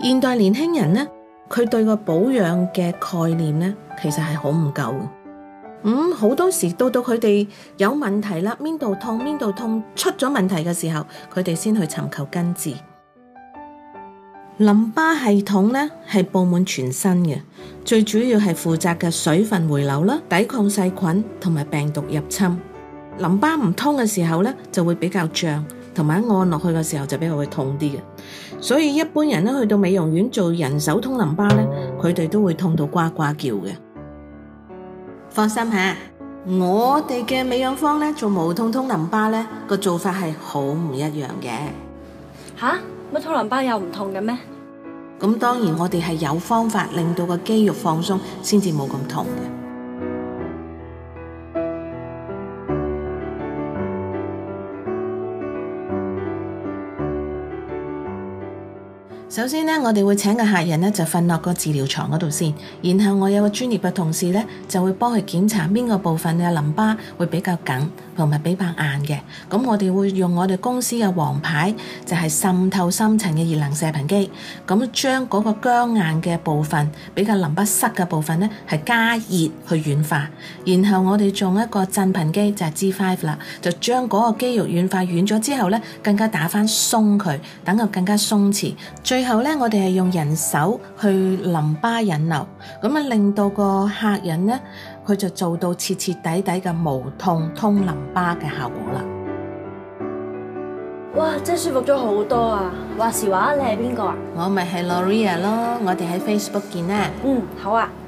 現代年輕人呢，佢對個保養嘅概念呢，其實係好唔夠嘅。好多時到佢哋有問題啦，邊度痛出咗問題嘅時候，佢哋先去尋求根治。淋巴系統呢係佈滿全身嘅，最主要係負責嘅水分回流啦，抵抗細菌同埋病毒入侵。淋巴唔通嘅時候呢，就會比較脹，同埋按落去嘅時候就比較會痛啲嘅。所以一般人呢去到美容院做人手通淋巴呢，佢哋都會痛到呱呱叫嘅。放心吓，我哋嘅美養坊呢做無痛通淋巴呢個做法係好唔一樣嘅。 吓？乜通淋巴有唔痛嘅咩？ 咁當然我哋係有方法令到個肌肉放鬆，先至冇咁痛嘅。首先呢，我哋會請個客人呢就瞓落個治療床嗰度先，然後我有個專業嘅同事呢就會幫佢檢查邊個部分嘅淋巴會比較緊同埋比較硬嘅。咁我哋會用我哋公司嘅王牌，就係滲透深層嘅熱能射頻機，咁將嗰個僵硬嘅部分比較淋巴塞嘅部分呢係加熱去軟化，然後我哋用一個震頻機就係 G5 啦，就將嗰個肌肉軟化軟咗之後呢，更加打返鬆佢，等佢更加鬆弛。最後呢，我哋係用人手去淋巴引流，咁令到個客人呢，佢就做到徹徹底底嘅無痛通淋巴嘅效果啦。 哇，真係舒服咗好多啊！話時話，你係邊個啊？ 我咪係 Loria 咯，我哋喺 Facebook 見啦。 好啊。